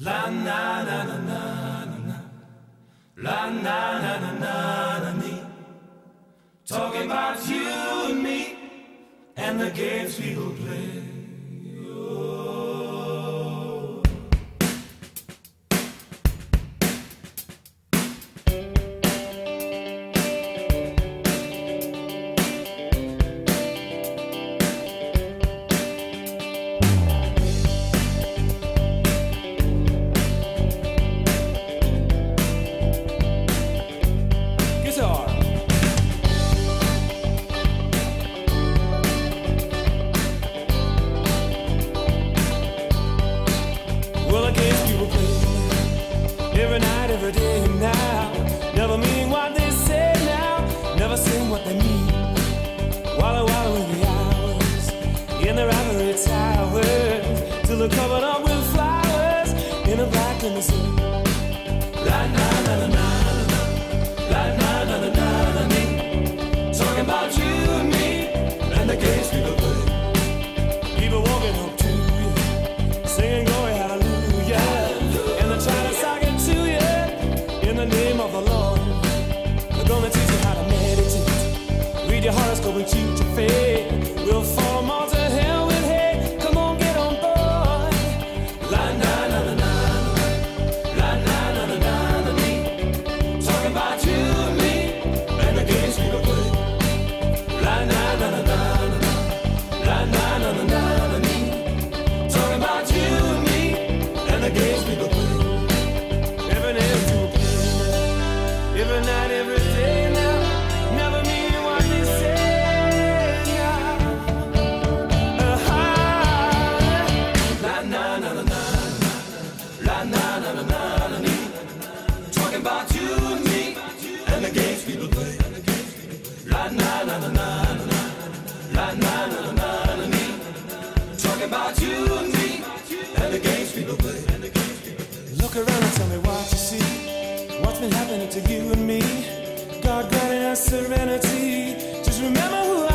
La na na na na na na. La na na na na na me. Talking about you and me and the games we will play. Well, the games people play every night, every day now, never meaning what they say now, never saying what they mean. Walla walla in the hours, in their ivory towers, till they're covered up with flowers in a black limousine. La na na na na na, la na na na na na me. Talking about you and me and the games people play. People walking up to you, singing glory hallelujah, and they're trying to sock it to you in the name of the Lord. They're gonna teach you how to meditate, read your horoscope and cheat your fate. We'll fall them all to hell with hate. Come on, get on board. La na na na na, la na na na na na me. Talking about you and me and the games we will play. La na na na na na, la na na na na na me. Talking about you and me and the games people play. Every night to a play, every night, every day now, never meaning what they say now. La na na na na, la na na na na na me. Talking about you and me and the games people play. La na na na na na, la na na na na na me. Talking about you and me and the games people play. Look around and tell me what you see. What's been happening to you and me? God granting us serenity. Just remember who I